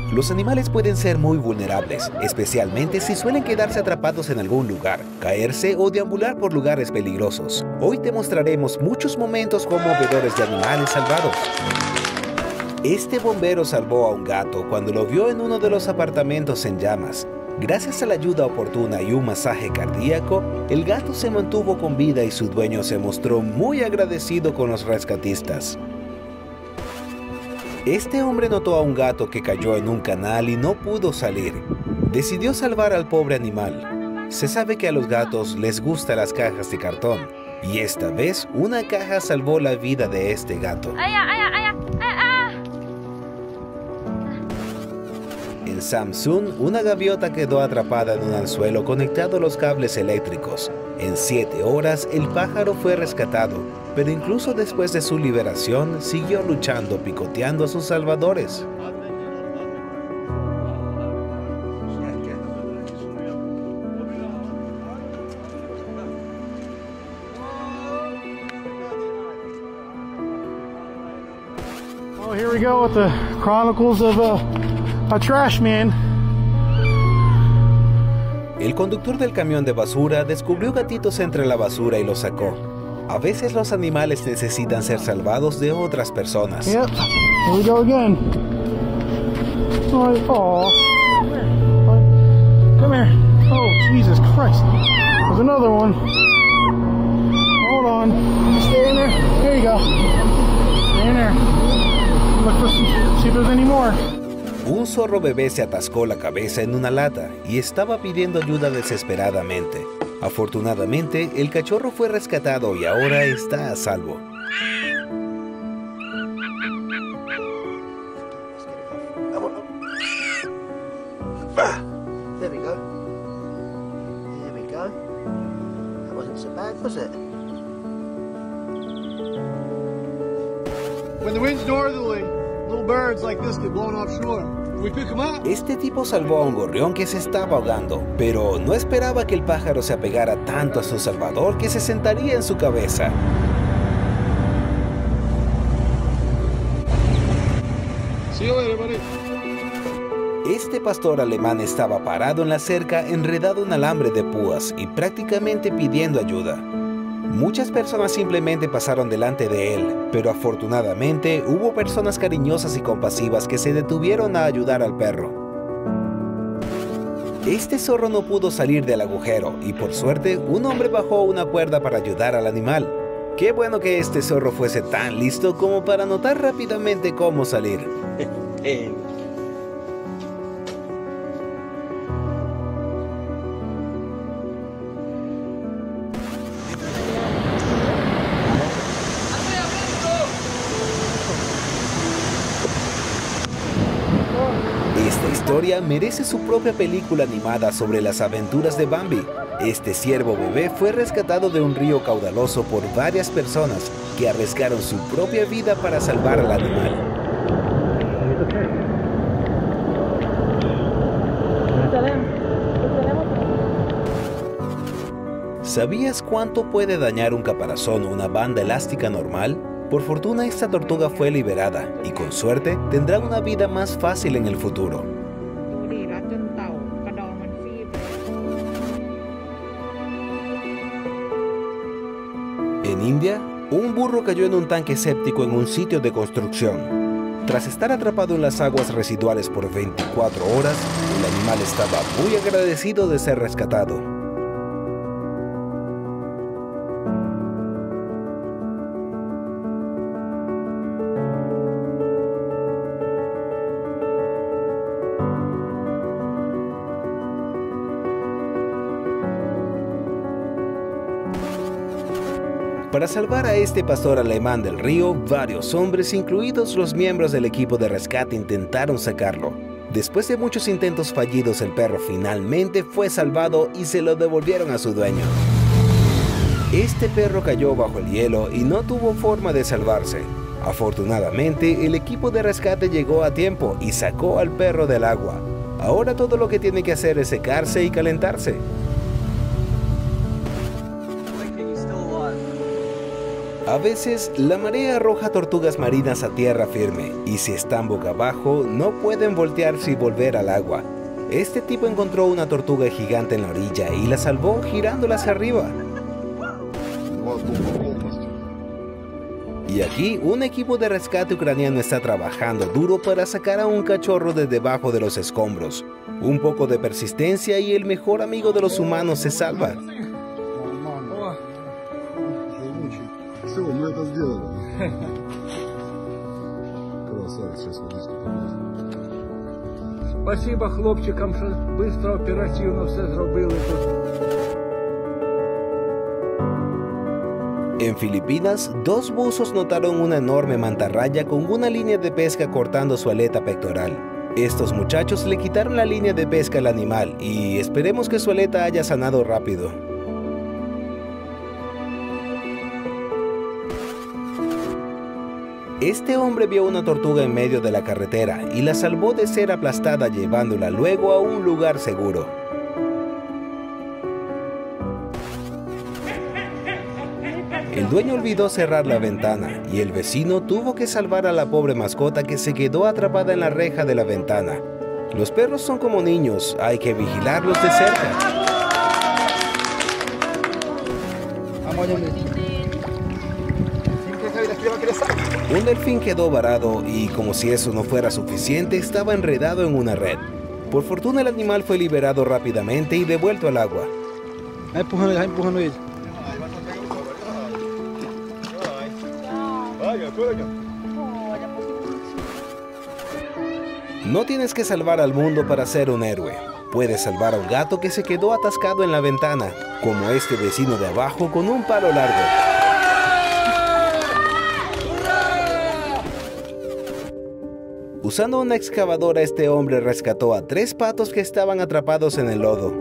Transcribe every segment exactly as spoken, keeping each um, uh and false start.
Los animales pueden ser muy vulnerables, especialmente si suelen quedarse atrapados en algún lugar, caerse o deambular por lugares peligrosos. Hoy te mostraremos muchos momentos conmovedores de animales salvados. Este bombero salvó a un gato cuando lo vio en uno de los apartamentos en llamas. Gracias a la ayuda oportuna y un masaje cardíaco, el gato se mantuvo con vida y su dueño se mostró muy agradecido con los rescatistas. Este hombre notó a un gato que cayó en un canal y no pudo salir. Decidió salvar al pobre animal. Se sabe que a los gatos les gustan las cajas de cartón, y esta vez una caja salvó la vida de este gato. En Samsun, una gaviota quedó atrapada en un anzuelo conectado a los cables eléctricos. En siete horas, el pájaro fue rescatado, pero incluso después de su liberación, siguió luchando picoteando a sus salvadores. Oh, here we go with the chronicles of a, a trash man. El conductor del camión de basura descubrió gatitos entre la basura y los sacó. A veces los animales necesitan ser salvados de otras personas. Yep, here we go again. Oh, oh. Come here. Oh, Jesus Christ. There's another one. Hold on. Stay in there. There you go. Stay in there. Look for some, see if there's any more. Un zorro bebé se atascó la cabeza en una lata y estaba pidiendo ayuda desesperadamente. Afortunadamente, el cachorro fue rescatado y ahora está a salvo. There we go. There we go. That wasn't so bad, was it? When the wind's northerly, little birds like this get blown offshore. We pick them up. Este tipo salvó a un gorrión que se estaba ahogando, pero no esperaba que el pájaro se apegara tanto a su salvador que se sentaría en su cabeza. See you later, buddy. Este pastor alemán estaba parado en la cerca, enredado en alambre de púas y prácticamente pidiendo ayuda. Muchas personas simplemente pasaron delante de él, pero afortunadamente hubo personas cariñosas y compasivas que se detuvieron a ayudar al perro. Este zorro no pudo salir del agujero y por suerte un hombre bajó una cuerda para ayudar al animal. Qué bueno que este zorro fuese tan listo como para notar rápidamente cómo salir. Esta historia merece su propia película animada sobre las aventuras de Bambi. Este ciervo bebé fue rescatado de un río caudaloso por varias personas que arriesgaron su propia vida para salvar al animal. ¿Sabías cuánto puede dañar un caparazón o una banda elástica normal? Por fortuna esta tortuga fue liberada y con suerte tendrá una vida más fácil en el futuro. En India, un burro cayó en un tanque séptico en un sitio de construcción. Tras estar atrapado en las aguas residuales por veinticuatro horas, el animal estaba muy agradecido de ser rescatado. Para salvar a este pastor alemán del río, varios hombres, incluidos los miembros del equipo de rescate, intentaron sacarlo. Después de muchos intentos fallidos, el perro finalmente fue salvado y se lo devolvieron a su dueño. Este perro cayó bajo el hielo y no tuvo forma de salvarse. Afortunadamente, el equipo de rescate llegó a tiempo y sacó al perro del agua. Ahora todo lo que tiene que hacer es secarse y calentarse. A veces, la marea arroja tortugas marinas a tierra firme, y si están boca abajo, no pueden voltearse y volver al agua. Este tipo encontró una tortuga gigante en la orilla y la salvó girándola hacia arriba. Y aquí, un equipo de rescate ucraniano está trabajando duro para sacar a un cachorro de debajo de los escombros. Un poco de persistencia y el mejor amigo de los humanos se salva. Спасибо хлопчикам, що швидко, оперативно все зробили тут. En Filipinas, dos buzos notaron una enorme mantarraya con una línea de pesca cortando su aleta pectoral. Estos muchachos le quitaron la línea de pesca al animal y esperemos que su aleta haya sanado rápido. Este hombre vio una tortuga en medio de la carretera y la salvó de ser aplastada llevándola luego a un lugar seguro. El dueño olvidó cerrar la ventana y el vecino tuvo que salvar a la pobre mascota que se quedó atrapada en la reja de la ventana. Los perros son como niños, hay que vigilarlos de cerca. Un delfín quedó varado y, como si eso no fuera suficiente, estaba enredado en una red. Por fortuna el animal fue liberado rápidamente y devuelto al agua. No tienes que salvar al mundo para ser un héroe. Puedes salvar a un gato que se quedó atascado en la ventana, como este vecino de abajo con un palo largo. Usando una excavadora, este hombre rescató a tres patos que estaban atrapados en el lodo.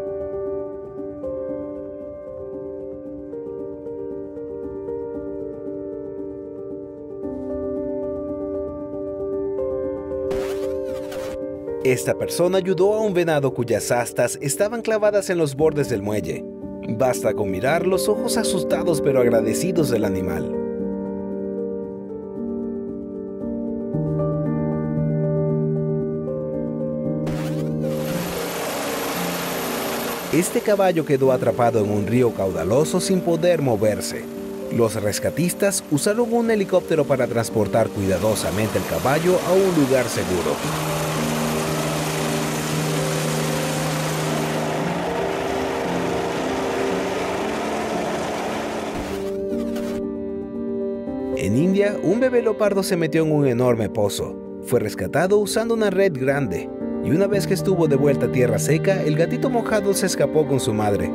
Esta persona ayudó a un venado cuyas astas estaban clavadas en los bordes del muelle. Basta con mirar los ojos asustados pero agradecidos del animal. Este caballo quedó atrapado en un río caudaloso sin poder moverse. Los rescatistas usaron un helicóptero para transportar cuidadosamente el caballo a un lugar seguro. En India, un bebé leopardo se metió en un enorme pozo. Fue rescatado usando una red grande. Y una vez que estuvo de vuelta a tierra seca, el gatito mojado se escapó con su madre.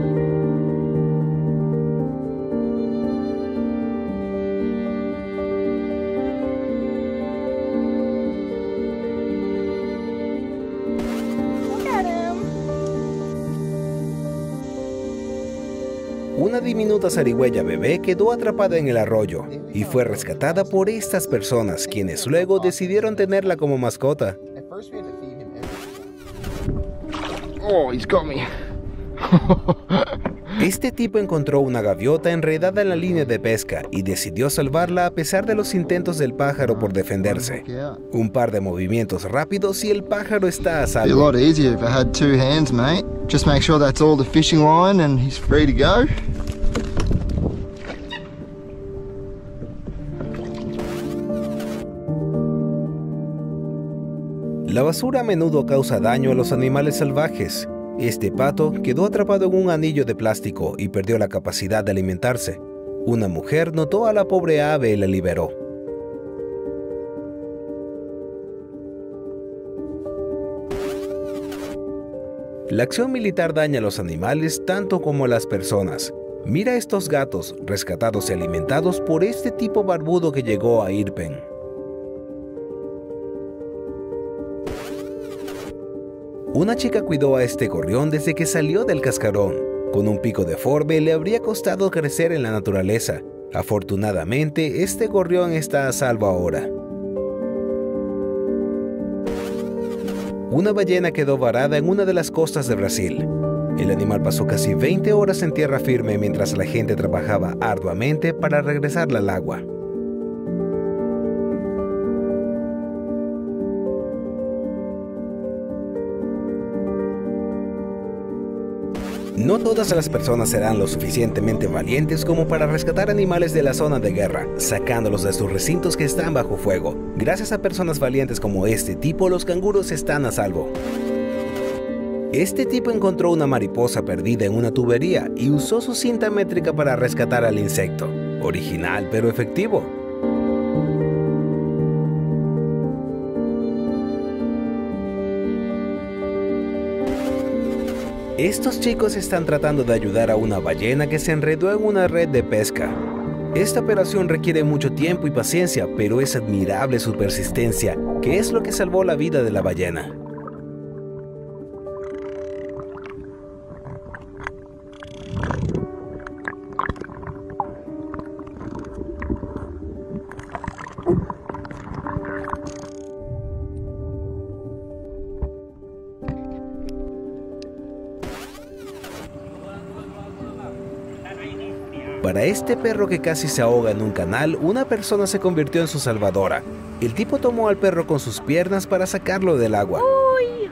Una diminuta zarigüeya bebé quedó atrapada en el arroyo y fue rescatada por estas personas, quienes luego decidieron tenerla como mascota. Oh, he's got me. Este tipo encontró una gaviota enredada en la línea de pesca y decidió salvarla a pesar de los intentos del pájaro por defenderse. Un par de movimientos rápidos y el pájaro está a salvo. Be a lot easier if I had two hands, mate. Just make sure that's all the fishing line and he's free to go. La basura a menudo causa daño a los animales salvajes. Este pato quedó atrapado en un anillo de plástico y perdió la capacidad de alimentarse. Una mujer notó a la pobre ave y la liberó. La acción militar daña a los animales tanto como a las personas. Mira estos gatos rescatados y alimentados por este tipo barbudo que llegó a Irpen. Una chica cuidó a este gorrión desde que salió del cascarón. Con un pico deforme le habría costado crecer en la naturaleza. Afortunadamente, este gorrión está a salvo ahora. Una ballena quedó varada en una de las costas de Brasil. El animal pasó casi veinte horas en tierra firme mientras la gente trabajaba arduamente para regresarla al agua. No todas las personas serán lo suficientemente valientes como para rescatar animales de la zona de guerra, sacándolos de sus recintos que están bajo fuego. Gracias a personas valientes como este tipo, los canguros están a salvo. Este tipo encontró una mariposa perdida en una tubería y usó su cinta métrica para rescatar al insecto. Original pero efectivo. Estos chicos están tratando de ayudar a una ballena que se enredó en una red de pesca. Esta operación requiere mucho tiempo y paciencia, pero es admirable su persistencia, que es lo que salvó la vida de la ballena. Para este perro que casi se ahoga en un canal, una persona se convirtió en su salvadora. El tipo tomó al perro con sus piernas para sacarlo del agua. Uy.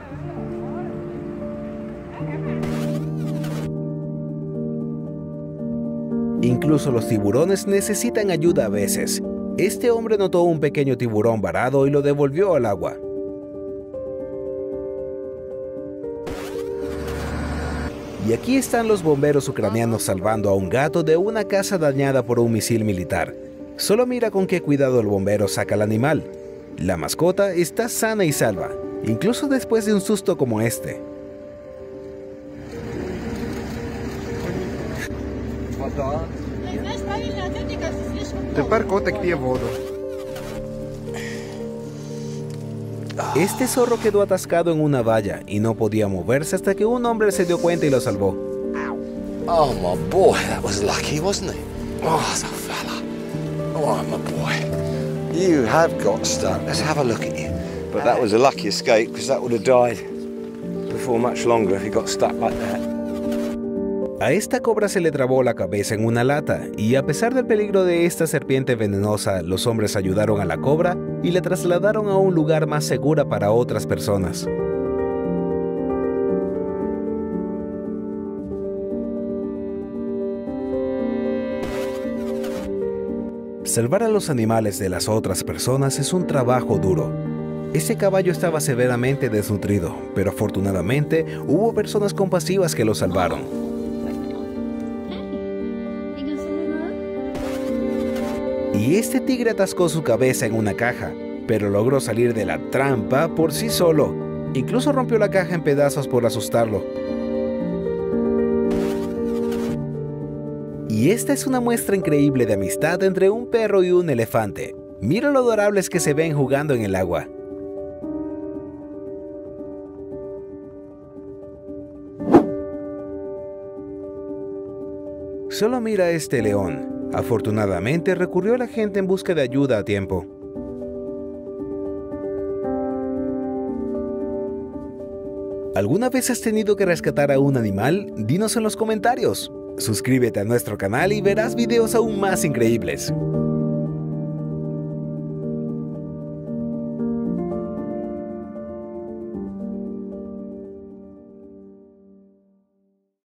Incluso los tiburones necesitan ayuda a veces. Este hombre notó un pequeño tiburón varado y lo devolvió al agua. Y aquí están los bomberos ucranianos salvando a un gato de una casa dañada por un misil militar. Solo mira con qué cuidado el bombero saca al animal. La mascota está sana y salva, incluso después de un susto como este. Тепер котик п'є воду. Este zorro quedó atascado en una valla y no podía moverse hasta que un hombre se dio cuenta y lo salvó. Oh, my boy, that was lucky, wasn't it? Oh, so fella. Oh, my boy. You have got stuck. Let's have a look at you. But that was a lucky escape, because that would have died before much longer if he got stuck like that. A esta cobra se le trabó la cabeza en una lata, y a pesar del peligro de esta serpiente venenosa, los hombres ayudaron a la cobra y la trasladaron a un lugar más seguro para otras personas. Salvar a los animales de las otras personas es un trabajo duro. Ese caballo estaba severamente desnutrido, pero afortunadamente hubo personas compasivas que lo salvaron. Y este tigre atascó su cabeza en una caja, pero logró salir de la trampa por sí solo. Incluso rompió la caja en pedazos por asustarlo. Y esta es una muestra increíble de amistad entre un perro y un elefante. Mira lo adorables que se ven jugando en el agua. Solo mira a este león. Afortunadamente recurrió a la gente en busca de ayuda a tiempo. ¿Alguna vez has tenido que rescatar a un animal? Dinos en los comentarios. Suscríbete a nuestro canal y verás videos aún más increíbles.